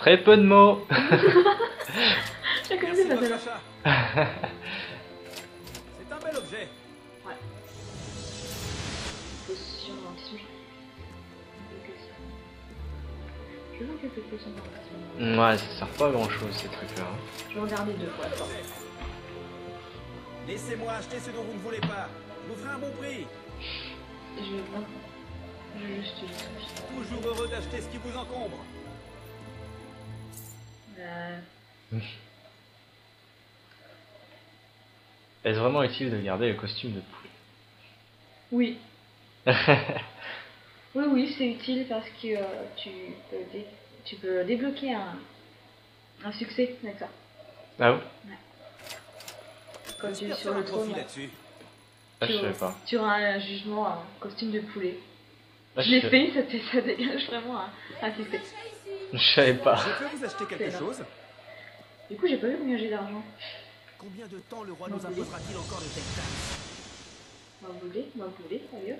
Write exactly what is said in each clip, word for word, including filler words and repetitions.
Très peu de mots. J'ai connu ça là. C'est un bel objet. Ouais. Potion d'anti. Je veux quelques potions d'anti. Ouais, ça sert pas à grand chose ces trucs là. Hein. Je vais regarder deux fois. Attends. Laissez-moi acheter ce dont vous ne voulez pas. Je vous ferai un bon prix. Je vais voir. Je vais juste utiliser. Toujours heureux d'acheter ce qui vous encombre. Euh... Est-ce vraiment utile de garder le costume de poulet? Oui. Oui, oui, c'est utile parce que euh, tu, peux dé tu peux débloquer un, un succès avec ça. Ah oui? Ouais. Quand tu es sur le trône, là-dessus. Ah, je savais pas. tu auras un jugement, un costume de poulet. Ah, je l'ai je... fait, ça, ça dégage vraiment un, un succès. Je savais pas. Je peux vous acheter quelque chose? Du coup, j'ai pas vu combien j'ai d'argent. Combien de temps le roi nous imposera-t-il encore de telles taxes? Ma boulet, ma boulet, sérieux.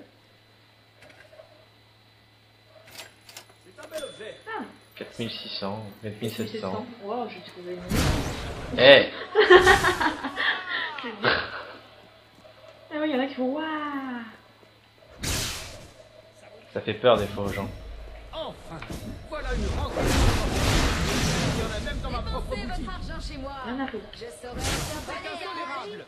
C'est un bel objet. Ah, quatre mille six cents, quatre mille sept cents. Wow, j'ai trouvé une. Eh. Ah oui, il y en a qui font waouh. Ça fait peur des fois aux gens. Enfin, voilà une rencontre. Il y en a même dans ma propre boutique. votre argent chez moi. Rien à foutre. Je saurais faire C'est intolérable.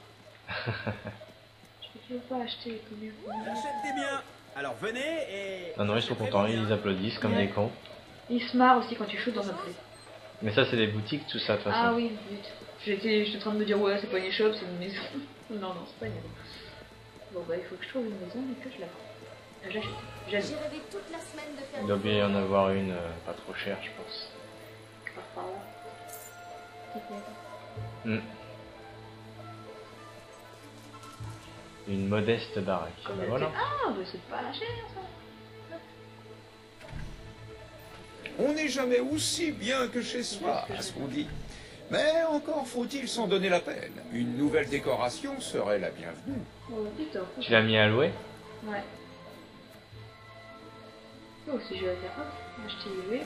Je peux pas acheter combien. J'achète des biens. Alors venez et... Ah non, ils sont contents, ils applaudissent comme Ouais. des cons. Ils se marrent aussi quand tu shoots dans notre prix. Mais ça, c'est des boutiques, tout ça, de toute façon. Ah oui, vite. J'étais j'étais en train de me dire, ouais, c'est pas une échoppe, c'est une maison. Non, non, c'est pas une maison. Bon, bah, il faut que je trouve une maison et que je la prends. J'achète. J'aime. J'ai rêvé toute la semaine de faire Il doit bien y en avoir une euh, pas trop chère, je pense. Par par là. Hmm. Une modeste baraque. Comme Bah elle voilà. fait, ah, bah, c'est pas cher ça. On n'est jamais aussi bien que chez soi, à ce qu'on dit. Mais encore faut-il s'en donner la peine. Une nouvelle décoration serait la bienvenue. Oh, putain. Tu l'as mis à louer? Ouais. Oh, si je vais faire ça, acheter louer.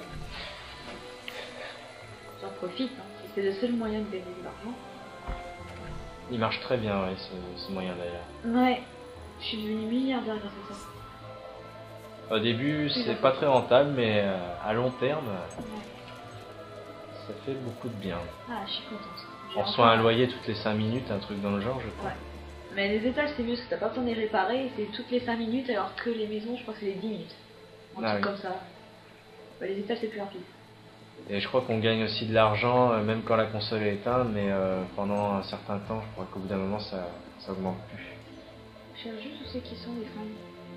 J'en profite, hein. C'est le seul moyen de gagner de l'argent. Il marche très bien, ouais, ce, ce moyen d'ailleurs. Ouais. Je suis devenue milliardaire grâce à ça. Au début, Oui, c'est d'accord. pas très rentable, mais euh, à long terme, Ouais. ça fait beaucoup de bien. Ah, je suis contente. J'ai On reçoit encore- un loyer toutes les cinq minutes, un truc dans le genre, je crois. Ouais. Mais les étages, c'est mieux parce que t'as pas besoin de les réparer, c'est toutes les cinq minutes, alors que les maisons, je crois que c'est les dix minutes. Un Ah truc oui. comme ça. Bah, les étages, c'est plus rapide. Et je crois qu'on gagne aussi de l'argent, euh, même quand la console est éteinte, mais euh, pendant un certain temps, je crois qu'au bout d'un moment, ça, ça augmente plus. Je cherche juste où c'est qui sont les fringues.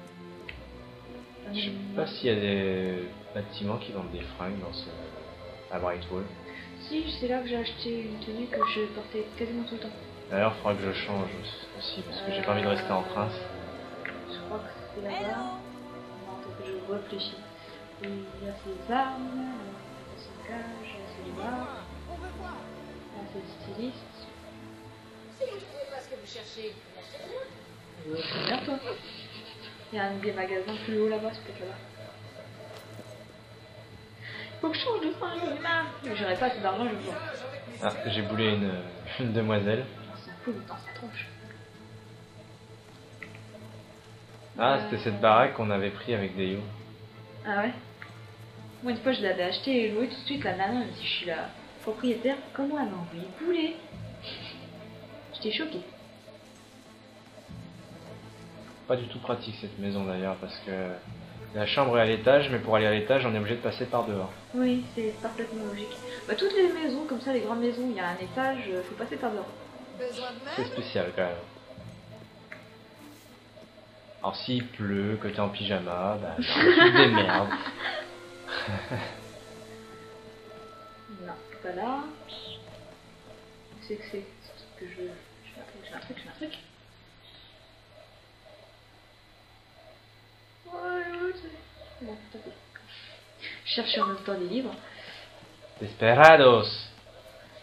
Je sais pas s'il y a des bâtiments qui vendent des fringues dans ce... à Brightwall. Si, c'est là que j'ai acheté une tenue que je portais quasiment tout le temps. D'ailleurs, il faudra que je change aussi, parce que j'ai pas envie de rester en prince. Je crois que c'est là-bas. Non, attends que je réfléchis. Il y a ses armes, il y a son cage, il y a ses noir, il y a ses stylistes. Si vous ne trouvez pas ce que vous cherchez, n'achetez rien. Euh, c'est bien toi. Il y a un des magasins plus haut là-bas, c'est peut-être là-bas. Faut que je change de fringue, j'en ai marre. Mais j'aurais pas assez d'argent, je vois. Ah, j'ai boulé une, une demoiselle. On s'en fout, dans sa tronche. Ah, c'était cette baraque qu'on avait pris avec des you. Ah ouais. Moi une fois je l'avais acheté et loué tout de suite, la nana, même si je suis la propriétaire, comment elle m'a envoyé bouler. J'étais choquée. Pas du tout pratique cette maison d'ailleurs, parce que la chambre est à l'étage, mais pour aller à l'étage, on est obligé de passer par dehors. Oui, c'est parfaitement logique. Bah toutes les maisons, comme ça, les grandes maisons, il y a un étage, euh, faut passer par dehors. Besoin de C'est meubles? spécial quand même. Alors s'il pleut, que t'es en pyjama, bah non, tu te démerdes. Non, c'est pas là. C'est que c'est ce que je veux. Je fais un truc, je fais un truc, je fais un truc. Ouais, ouais, c'est bon, t'as fait. Je cherche en même temps des livres. Desperados.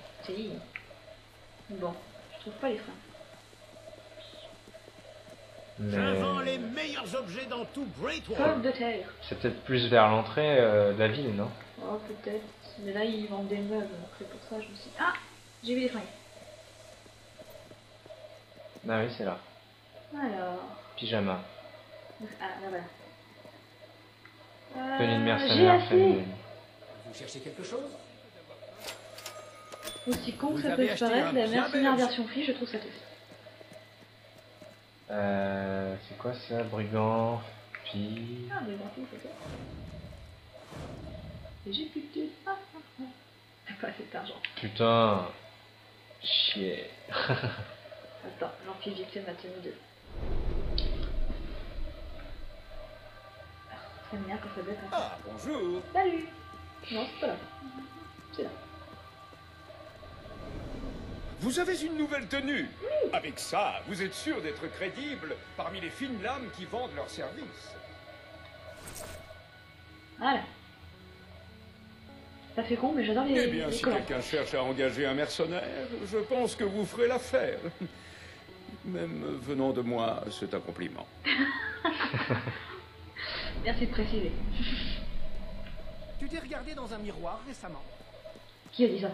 Si. Bon, je trouve pas les fringues. Mais J'invends les meilleurs objets dans tout Great Pomme Wall. de terre. c'est peut-être plus vers l'entrée euh, de la ville, non? Oh, peut-être. Mais là, ils vendent des meubles, donc c'est pour ça que je me suis dit... Ah, j'ai vu des fringues. Ah oui, c'est là. Alors... Pyjama. Ah, là, voilà. Euh, Tenue de j'ai mercenaire assez. féminine. Vous cherchez quelque chose? Aussi con que Vous ça avez peut acheté paraître, un la bien mercenaire bel version free, je trouve ça triste. Euh, c'est quoi ça? Brigand. Puis. Ah, mais bon, c'est ça. Et j'ai plus de thunes. Ah, ah, ah. T'as pas assez d'argent. Putain. Chier. Attends, l'empire victime a tenu deux. Ça m'énerve quand ça doit être comme ça. Ah, bonjour. Salut. Non, c'est pas là. C'est là. Vous avez une nouvelle tenue. Avec ça, vous êtes sûr d'être crédible parmi les fines lames qui vendent leurs services. Voilà. Ça fait con, mais j'adore les, Eh bien, les si collants. quelqu'un cherche à engager un mercenaire, je pense que vous ferez l'affaire. Même venant de moi, c'est un compliment. Merci de préciser. Tu t'es regardé dans un miroir récemment? Qui a dit ça?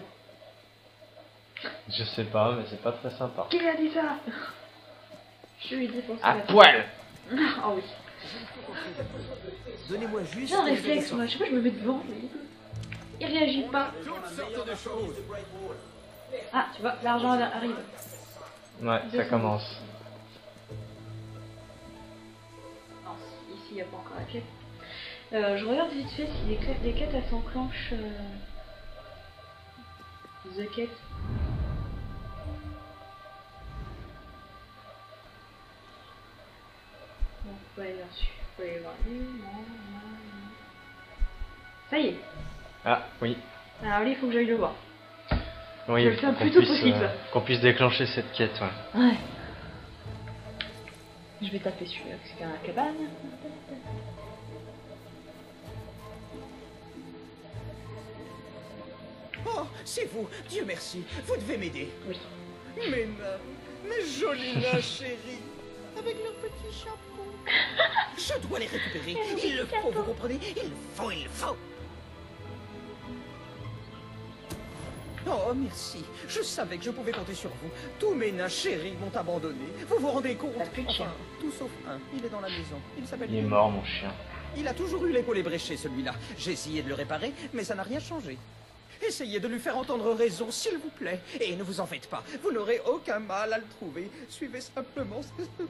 Je sais pas, mais c'est pas très sympa. Qui a dit ça? Je lui dis pour ça. À poil. Oh oui. Donnez-moi juste... J'ai un réflexe, moi. Je sais pas, je me mets devant. mais il réagit pas. Toutes sortes de choses. Ah, tu vois, l'argent arrive. Ouais, ça commence. Non, ici, il n'y a pas encore la quête. Euh, je regarde vite fait si les quêtes, les quêtes elles s'enclenchent. Euh... The quête. Bon, faut aller là-dessus. Faut aller voir lui. Non, non, non. Ça y est. Ah, oui. Alors lui, il faut que j'aille le voir. Oui, Je le fais le qu'on plus tôt puisse, possible. euh, qu'on puisse déclencher cette quête, ouais. Ouais. Je vais taper celui-là, c'est dans la cabane. Oh, c'est vous, Dieu merci, vous devez m'aider. Oui. Mes nains, mes jolis nains chéris, avec leurs petits chapeaux. Je dois les récupérer, il le faut, vous comprenez? Il le faut, il le faut. Oh, merci. Je savais que je pouvais compter sur vous. Tous mes nains chéris m'ont abandonné. Vous vous rendez compte? T'as plus de chien. Enfin, tout sauf un. Il est dans la maison. Il s'appelle... Il est mort, mon chien. Il a toujours eu l'épaule ébréchée, celui-là. J'ai essayé de le réparer, mais ça n'a rien changé. Essayez de lui faire entendre raison, s'il vous plaît. Et ne vous en faites pas. Vous n'aurez aucun mal à le trouver. Suivez simplement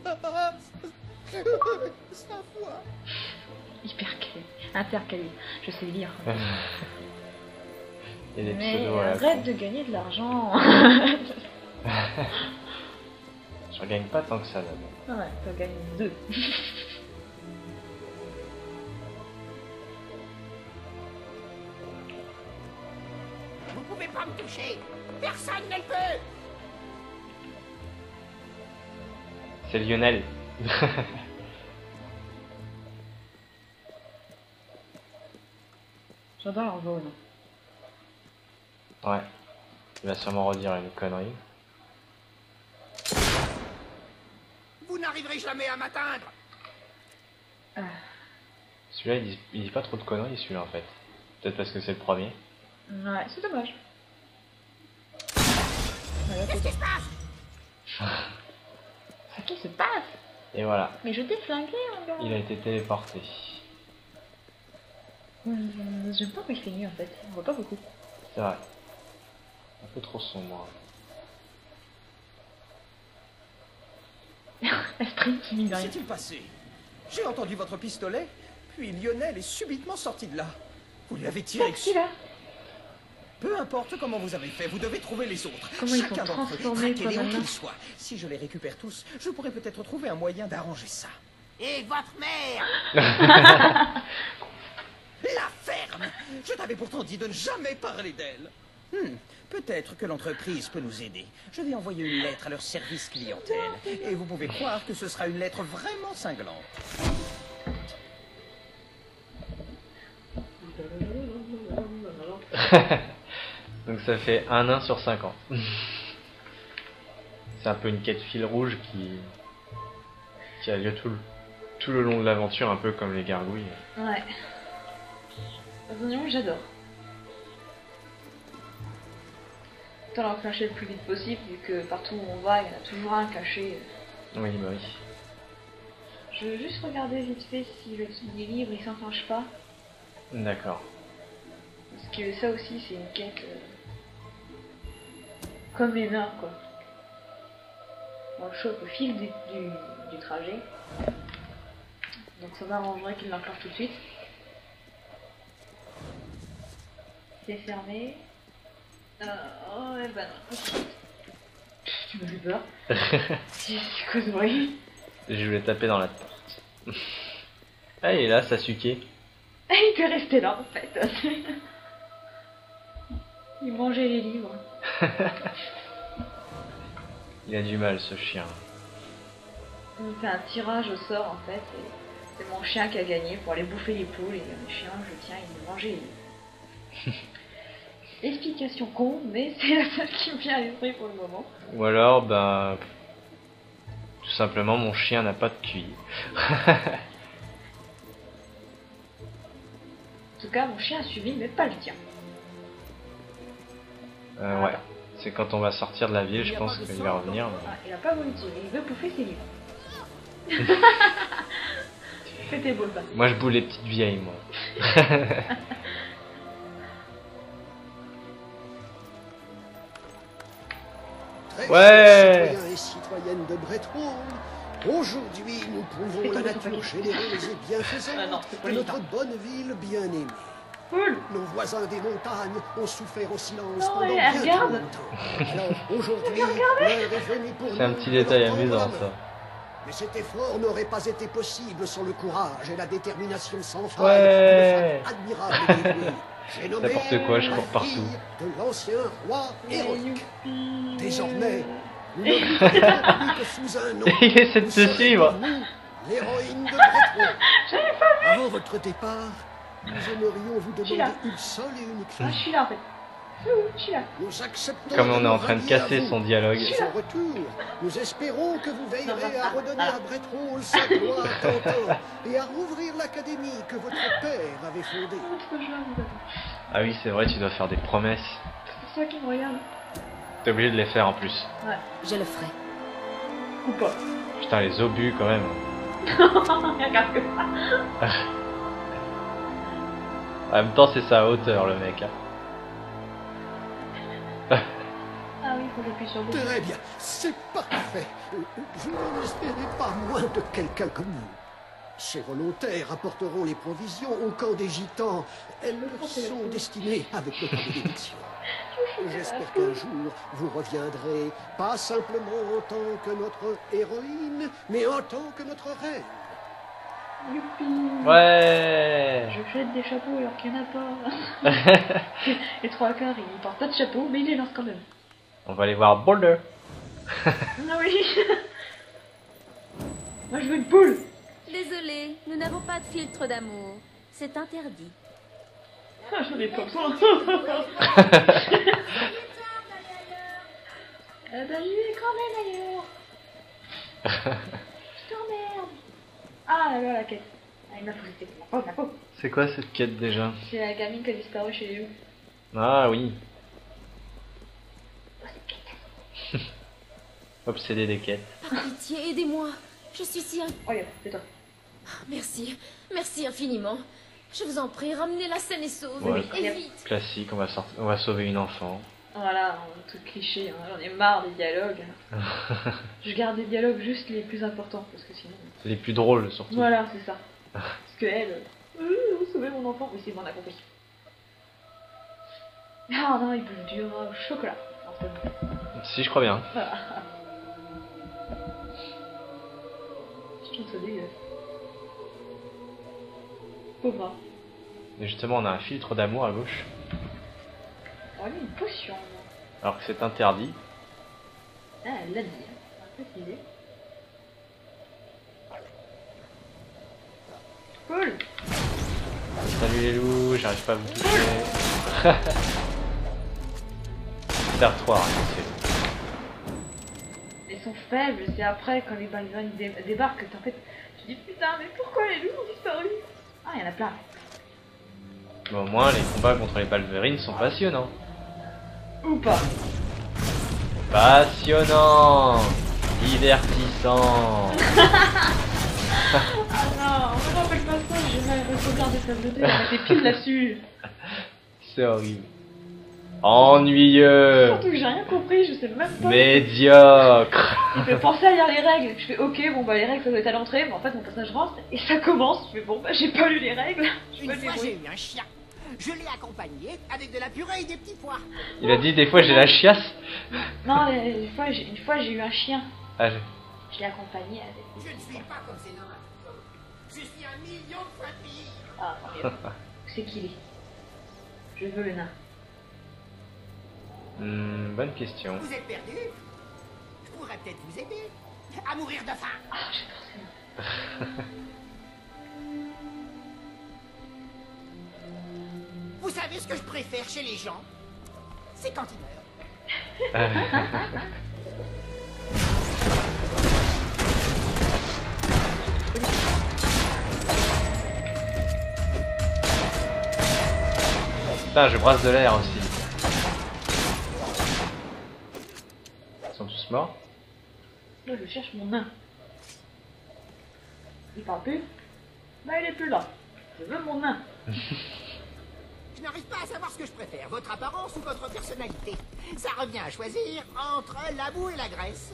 sa voix. Hyper calé. Intercalé. Je sais lire. Il y a des Mais pseudos à la arrête con. de gagner de l'argent. Je regagne pas tant que ça, là. Ouais, t'as gagné deux. Vous pouvez pas me toucher. Personne ne le peut. C'est Lionel. J'adore leur jaune. Ouais. Il va sûrement redire une connerie. Vous n'arriverez jamais à m'atteindre. Ah. Celui-là, il dit, il dit pas trop de conneries, celui-là, en fait. Peut-être parce que c'est le premier. Ouais, c'est dommage. Voilà, Qu'est-ce c'est qui se passe? Ce qui se passe? Et voilà. Mais je t'ai flingué, mon gars. Il a été téléporté. Hum, J'aime pas quand il fait nuit en fait. On voit pas beaucoup. C'est vrai. Un peu trop sombre. La sprint qui mine Que rien. s'est-il passé? J'ai entendu votre pistolet, puis Lionel est subitement sorti de là. Vous lui avez tiré Taxi dessus. là. Peu importe comment vous avez fait, vous devez trouver les autres. Comment ils Chacun sont d'entre eux, transformés, traquez-les quoi, où qu'ils maintenant soient. Si je les récupère tous, je pourrais peut-être trouver un moyen d'arranger ça. Et votre mère? La ferme! Je t'avais pourtant dit de ne jamais parler d'elle. Hmm, peut-être que l'entreprise peut nous aider. Je vais envoyer une lettre à leur service clientèle. Et vous pouvez croire que ce sera une lettre vraiment cinglante. Donc ça fait un nain sur cinquante. C'est un peu une quête fil rouge qui, qui qui a lieu tout le, tout le long de l'aventure, un peu comme les gargouilles. Ouais. Personnellement, j'adore. Autant l'enclencher le plus vite possible, vu que partout où on va, il y en a toujours un caché. Oui, bah oui. Je veux juste regarder vite fait si le les livres il s'enclenche pas. D'accord. Parce que ça aussi, c'est une quête. Euh... Comme les nains, quoi. On le chope au fil du, du, du trajet. Donc ça m'arrangerait qu'il l'enclenche tout de suite. C'est fermé. Euh, oh ouais, bah non. Tu me fais peur. C'est quoi ce bruit? Je voulais taper dans la porte. Ah, il est là, Sasuke. Ah, il peut rester là en fait. Il mangeait les livres. Il a du mal, ce chien. On fait un tirage au sort en fait. Et c'est mon chien qui a gagné pour aller bouffer les poules. Et le chien, je tiens, il me mangeait les livres. Explication con, mais c'est la seule qui me vient à l'esprit pour le moment. Ou alors, ben... tout simplement, mon chien n'a pas de Q I. En tout cas, mon chien a suivi, mais pas le tien. Euh, ouais. C'est quand on va sortir de la ville, je pense qu'il va revenir. Mais... Ah, il a pas voulu tirer, il veut bouffer ses livres. C'était beau le bas. Moi, je boule les petites vieilles, moi. Ouais. Citoyens et citoyennes de Breadhall, aujourd'hui nous prouvons la nature généreuse et bienfaisante ah non, de notre bonne ville bien-aimée. Cool. Nos voisins des montagnes ont souffert au silence Non, pendant ouais, bien trop regarde. longtemps. Alors aujourd'hui, l'heure est venue pour nous. C'est un petit de détail leur tendre amusant, la main. ça. Mais cet effort n'aurait pas été possible sans le courage et la détermination sans faille Ouais. d'une femme admirable et dévouée. J'ai nommé N'importe quoi, je la cours partout. fille de l'ancien roi héroïque. Youpi. Désormais, nous ne vivons plus que sous un nom. Il essaie de Vous se serez suivre. pour nous l'héroïne de Breadhall. Avant votre départ, nous aimerions vous suis là. demander une seule et unique Ah, chose. je suis là en fait. Ouh, je suis là. Nous acceptons Comme de on est nous en train de rallier à casser vous. son dialogue. En retour, nous espérons que vous veillerez à redonner à Breadhall sa gloire d'antan et à rouvrir l'académie que votre père avait fondée. Oh, trop joie, vous attends. Ah oui, c'est vrai, tu dois faire des promesses. C'est toi qui me regarde. T'es obligé de les faire en plus. Ouais. Je le ferai. Ou pas. Putain, les obus quand même. Regarde que ça. En même temps, c'est sa hauteur, le mec. hein. Ah oui, faut que j'appuie sur le bouton. Très bien, c'est parfait. Je n'en espérais pas moins de quelqu'un comme vous. Ces volontaires apporteront les provisions au camp des gitans. Elles leur sont destinées avec notre bénédiction. J'espère qu'un jour, vous reviendrez, pas simplement en tant que notre héroïne, mais en tant que notre reine. Youpi. Ouais. Je jette des chapeaux alors qu'il n'y en a pas. Les trois quarts, ils portent pas de chapeau, mais ils les lancent quand même. On va aller voir Boulder. Ah oui. Moi je veux une poule. Désolée, nous n'avons pas de filtre d'amour. C'est interdit. Ah, j'en ai pas besoin. Eh ben, j'y vais quand même ailleurs. Je t'emmerde. Ah, là, là, la quête. Ah, il m'a posé la peau, la peau. C'est quoi cette quête déjà? C'est la gamine qui a disparu chez les loups. Ah oui. Obsédé des quêtes. Par pitié, aidez-moi. Je suis si... in- Regarde, c'est toi. Merci, merci infiniment. Je vous en prie, ramenez la scène et sauve. Ouais. Et vite. Classique, on va, sortir, on va sauver une enfant. Voilà, un truc cliché, hein. J'en ai marre des dialogues. Je garde des dialogues juste les plus importants, parce que sinon... Les plus drôles surtout. Voilà, c'est ça. Parce que elle... Euh, vous sauvez mon enfant. Oui, c'est bon, on a compris. Ah non, il bouffe du euh, chocolat. En fait. Si, je crois bien. Voilà. Je trouve ça dégueulasse. Pauvre. Et justement, on a un filtre d'amour à gauche. On a mis une potion. Alors que c'est interdit. Ah, elle l'a dit. Hein. On va préciser. Cool. Salut les loups, j'arrive pas à vous toucher. Faire trois, rien, c'est Les ils sont faibles. C'est après, quand les ballerines dé débarquent, que en fait, tu dis putain, mais pourquoi les loups ont disparu? Ah, il y en a plein. Mais au moins, les combats contre les balverines sont passionnants. Ou pas. Passionnant, divertissant. Ah non, on me rappelle pas ça, j'ai mal regardé ça de deux, on était pile là-dessus. C'est horrible. Ennuyeux. Surtout que j'ai rien compris, je sais même pas. Médiocre. Il fait penser à lire les règles. Je fais ok, bon bah les règles ça doit être à l'entrée, mais en fait mon personnage rentre et ça commence. Je fais bon bah j'ai pas lu les règles. Je Une peux fois, le j'ai eu un chien. Je l'ai accompagné avec de la purée et des petits pois. Il a dit des fois j'ai la chiasse. Non, une fois j'ai une fois j'ai eu un chien. Ah, j'ai- Je l'ai accompagné avec. Je ne suis pas comme ces nains. Je suis un million de fois pire. Ah, tant mieux. C'est qui il est? Je veux le nain. Hmm, bonne question. Vous êtes perdu? Je pourrais peut-être vous aider à mourir de faim. Ah, j'adore ce nain. Vous savez ce que je préfère chez les gens? C'est quand ils meurent. Putain, je brasse de l'air aussi. Ils sont tous morts. Là, je cherche mon nain. Il parle plus? Bah, il est plus là. Je veux mon nain. Je n'arrive pas à savoir ce que je préfère, votre apparence ou votre personnalité. Ça revient à choisir entre la boue et la graisse.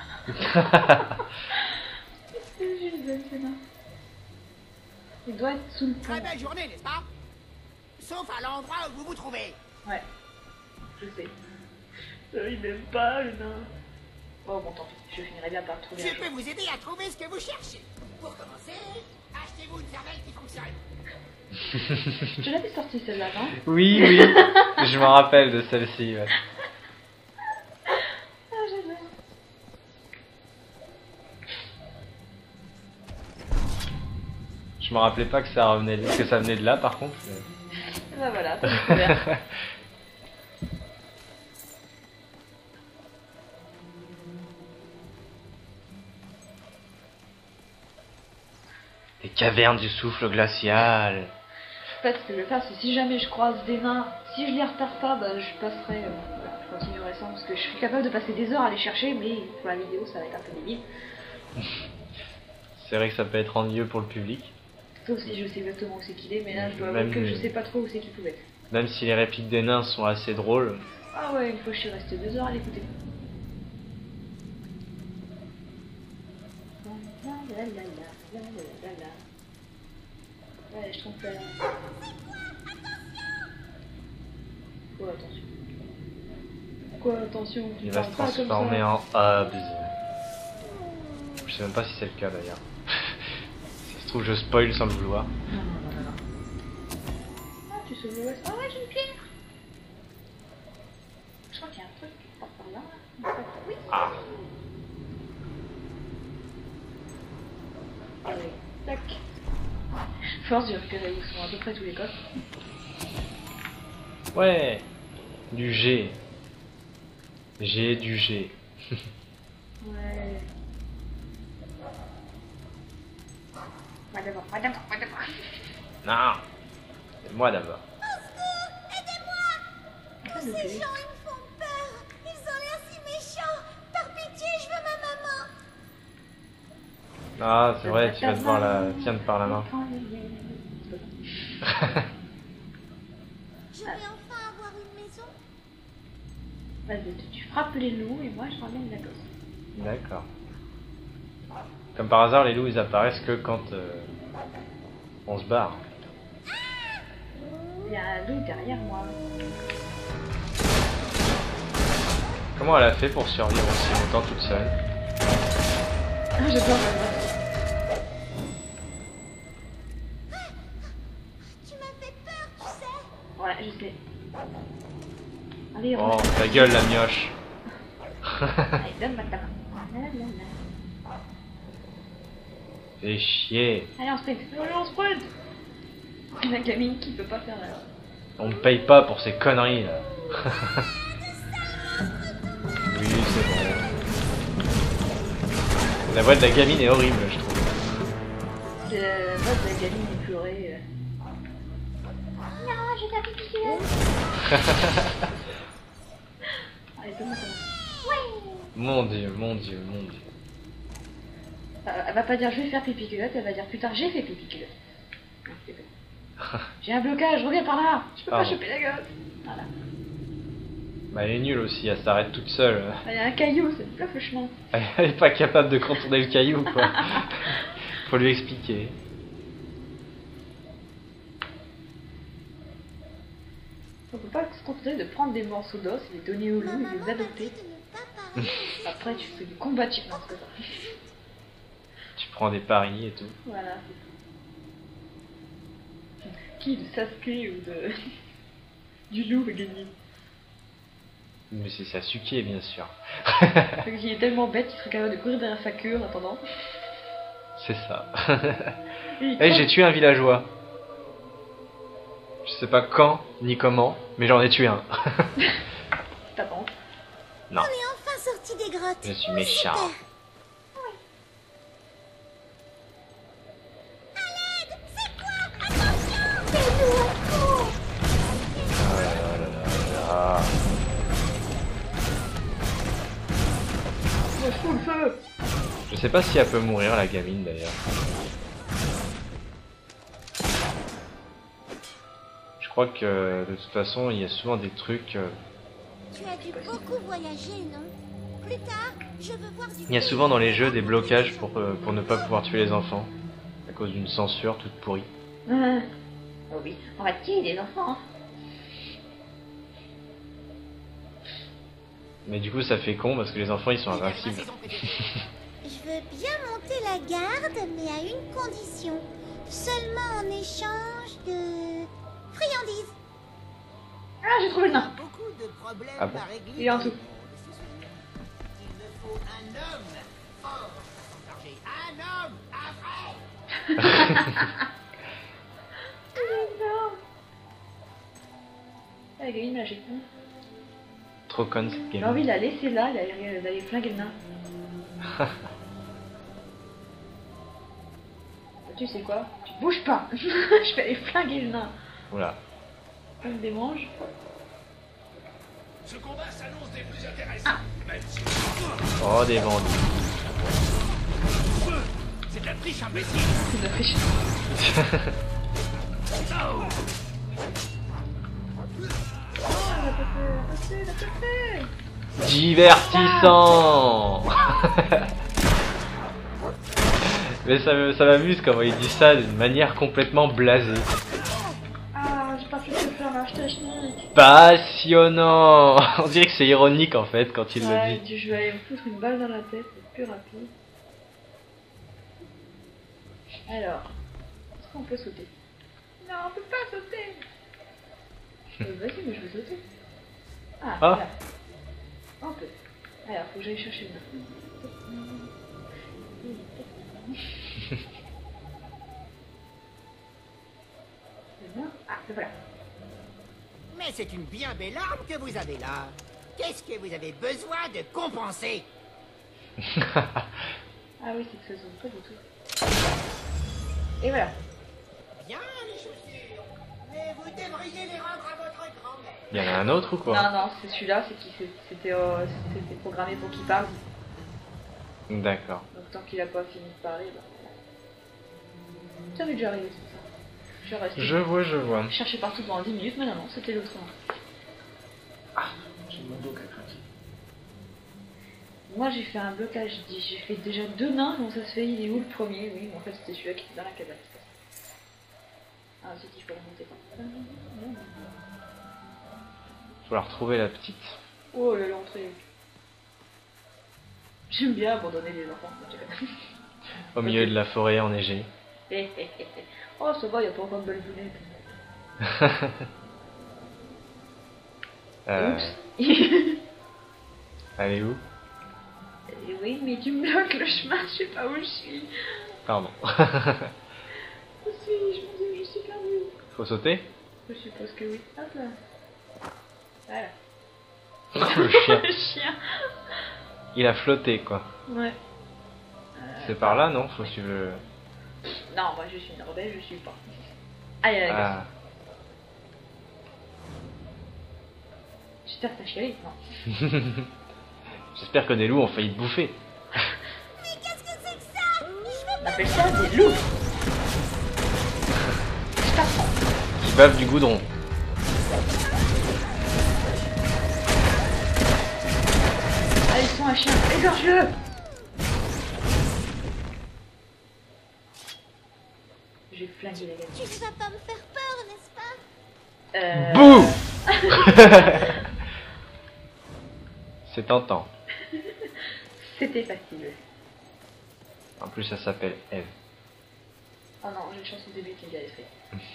C'est génial, ce nain. Il doit être sous le pont. Très belle journée, n'est-ce pas? Sauf à l'endroit où vous vous trouvez. Ouais, je sais. Euh, il m'aime pas, le nain. Oh bon, tant pis, je finirai bien par le trouver. Je un jour. peux vous aider à trouver ce que vous cherchez. Pour commencer, achetez-vous une cervelle qui fonctionne. Je l'avais sorti celle-là, non? Oui, oui. Je me rappelle de celle-ci. Ouais. Ah, j'adore. Je me rappelais pas que ça revenait, que ça venait de là, par contre. Bah voilà, t'as découvert. Les cavernes du souffle glacial. En fait, ce que je vais faire, c'est si jamais je croise des nains, si je les repère pas, bah je passerai, euh, voilà, je continuerai sans, parce que je suis capable de passer des heures à les chercher, mais pour la vidéo, ça va être un peu débile. C'est vrai que ça peut être ennuyeux pour le public. Sauf si je sais exactement où c'est qu'il est, mais là, je dois Même- avouer que je sais pas trop où c'est qu'il pouvait être. Même si les répliques des nains sont assez drôles. Ah ouais, une fois je suis restée deux heures à l'écouter. La la la la la la la la. Ouais, je trompe là. Quoi, attention? Quoi, attention? Tu Il va se parles pas comme transformer ça. en Hobbs. Je sais même pas si c'est le cas d'ailleurs. Si ça se trouve, je spoil sans le vouloir. Non, non, non, non, non. Ah, tu sauves le West. Ah ouais, j'ai une pierre! Je crois qu'il y a un truc qui part par là. Oui! Ah. Allez, tac! Force, j'ai repéré où sont à peu près tous les coffres. Ouais. Du G. G du G. Ouais. Va d'abord, va d'abord, va d'abord. Non. C'est moi d'abord. Ah, Ces le gens, télé. ils me font peur. Ils ont l'air si méchants. Par pitié, je veux ma maman. Ah, c'est vrai, tu vas devoir la tiendre par la main. Je vais enfin avoir une maison. Vas-y, tu, tu frappes les loups et moi je ramène la gosse. D'accord. Comme par hasard, les loups ils apparaissent que quand euh, on se barre. Il y a un loup derrière moi. Comment elle a fait pour survivre aussi longtemps toute seule? Ah, je peur de Tu m'as fait peur, tu sais. Ouais, je sais. Allez, Oh, range. ta gueule la mioche. Allez, donne-moi ta main. La, la, la. Fais chier. Allez, on sprint. Allez, on sprint. La gamine qui peut pas faire la... On me paye pas pour ces conneries là. Oui, c'est bon. La voix de la gamine est horrible, je trouve. C'est la voix de la gamine qui pleurait. euh. Non, je t'ai pipi culotte. Allez, comment ça va? Mon dieu, mon dieu, mon dieu. Euh, Elle va pas dire je vais faire pipi culotte, elle va dire plus tard j'ai fait pipi culotte. Non, c'est bon. J'ai un blocage, reviens par là. Je peux Pardon. pas choper la gosse. Voilà. Bah, elle est nulle aussi, elle s'arrête toute seule. Il y a un caillou, c'est le bloque le chemin. Elle est pas capable de contourner le caillou, quoi. Faut lui expliquer. On peut pas se contenter de prendre des morceaux d'os, les donner aux loups et les adopter. Après tu fais du combat de chipmunks que ça. Tu prends des paris et tout. Voilà, c'est ça. Qui de Sasuke ou de... du loup va gagner? Mais c'est Sasuke, bien sûr. Parce qu'il est tellement bête qu'il serait capable de courir derrière sa queue en attendant. C'est ça. Et il Eh, croit- j'ai tué un villageois. Je sais pas quand, ni comment, mais j'en ai tué un. T'attends. Non, On est enfin sorti des grottes. je suis méchant. Oh là là là là là. Oh, fous le feu. Je sais pas si elle peut mourir, la gamine, d'ailleurs. Je crois que, de toute façon, il y a souvent des trucs... euh, Tu as dû beaucoup voyager, non? Plus tard, je veux voir du Il y a souvent dans les jeux des blocages pour, euh, pour ne pas pouvoir tuer les enfants. À cause d'une censure toute pourrie. Ah. Oh oui, on va tuer des enfants. Hein. Mais du coup, ça fait con parce que les enfants, ils sont invincibles. Je veux bien monter la garde, mais à une condition. Seulement en échange de friandises. Ah, j'ai trouvé le nain. Beaucoup de problèmes Ah bon à régler. Il est en dans dessous. le monde, c'est sûr. Il me faut un homme fort pour s'en charger. Un homme, un vrai. Ah, la gamine là, j'ai con. Trop conne cette J'ai gamine. envie de la laisser là, d'aller d'aller flinguer le nain. Tu sais quoi? Tu bouges pas. Je vais aller flinguer le nain. Oula. On me démange. Ce combat s'annonce des plus intéressants. Même si Oh, des bandits. c'est de la triche imbécile. C'est de la triche. Oh. Ah, la pété, la pété, la pété. Divertissant. Mais ça me- ça m'amuse comment il dit ça d'une manière complètement blasée. Ah, j'ai pas pu te faire l'acheter schnick. Passionnant. On dirait que c'est ironique en fait quand il Ouais, le dit. je vais aller me foutre une balle dans la tête, c'est plus rapide. Alors, est-ce qu'on peut sauter? Non, on peut pas sauter. Euh, Vas-y, mais je veux sauter. Ah, Ah. voilà. On peut. Alors, faut que j'aille chercher le nain. Le nain. Ah, le voilà. Mais c'est une bien belle arme que vous avez là. Qu'est-ce que vous avez besoin de compenser? Ah oui, c'est que ça zone pas du tout. Et voilà. Bien les chaussures. Mais vous devriez les rendre à votre grand-mère. Il y en a un autre ou quoi? Non, non, c'est celui-là, c'est qui c'est- c'était euh, c'était programmé pour qu'il parle. D'accord. Donc tant qu'il a pas fini de parler, bah. Ça m'est déjà arrivé tout ça. Je suis restée Je vois, je vois. chercher partout pendant dix minutes, mais non, non, c'était l'autre un. J'ai mon dos qui a craqué. Moi j'ai fait un blocage, j'ai j'ai fait déjà deux nains, comment ça se fait? Il est où le premier? Oui, mais en fait c'était celui-là qui était dans la cabane. Ah, c'est qu'il faut remonter. Faut la retrouver la petite. Oh là l'entrée. J'aime bien abandonner les enfants. en tout cas. Au milieu de la forêt enneigée. Hé, hé, hé, hé. Oh, ça va, y a pas encore de belles lunettes. Euh, Oups. elle est où? Eh oui, mais tu me bloques le chemin, je sais pas où je suis. Pardon. Où suis-je? Mon Dieu, je suis perdue. Faut sauter? Je suppose que oui. Hop là. Voilà. Le chien. Le chien. Il a flotté quoi. Ouais. Euh, passer par là, non? Faut suivre le... Non, moi je suis une rebelle, je suis pas. Aïe, aïe, aïe. Ah. J'espère que t'as chialé, non. J'espère que des loups ont failli te bouffer. Mais qu'est-ce que c'est que ça? On appelle ça des loups. Je t'apprends. Qui bavent du goudron. Ah, ils sont un chien, égorge-le. J'ai flingué la gamine. Tu ne vas pas me faire peur, n'est-ce pas? Euh... Bouh. C'est tentant. C'était facile. En plus, ça s'appelle Eve. Oh non, j'ai une chanson de début qui me vient à l'esprit.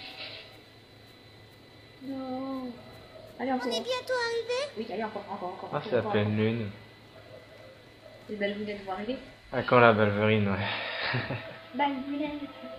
Non. Allez, On encore. est bientôt arrivé? Oui, allez, encore, encore, encore. Ah, encore, c'est la encore, pleine encore. lune. Les balvounettes vont arriver. Ah, quand la balverine, ouais. Balvounettes.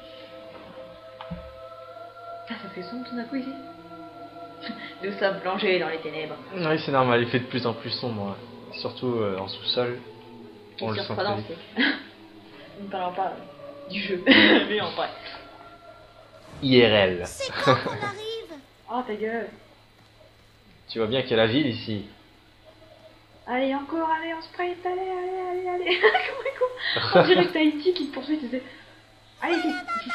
Ah, ça fait sombre tout d'un coup ici. Nous sommes plongés dans les ténèbres. Oui, c'est normal, il fait de plus en plus sombre. Ouais. Surtout euh, en sous-sol. On Et le sent surprenant, très vite. c'est. Nous ne parlons pas euh, du jeu, mais en vrai. I R L. C'est quand qu'on arrive? Oh, ta gueule. Tu vois bien qu'il y a la ville ici. Allez, encore, allez, on sprint, allez, allez, allez, allez. Comment il court? On dirait que t'as Haïti qui te poursuit, tu sais. Allez, vite.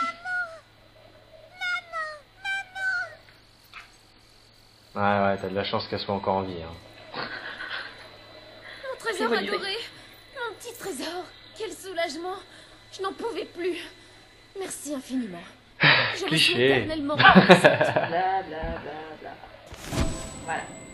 Ouais, ouais, t'as de la chance qu'elle soit encore en vie. Hein. Mon trésor bonne idée. adoré. Mon petit trésor. Quel soulagement. Je n'en pouvais plus. Merci infiniment. Je me suis Cliché. éternellement Bla bla bla bla. Voilà.